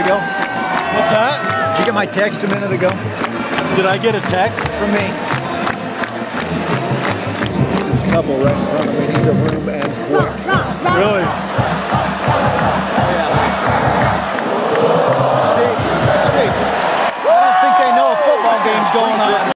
ago? What's that? Did you get my text a minute ago? Did I get a text? From me. This couple right in front of me needs a room and quick. Really? Steve, I don't think they know a football game's going on.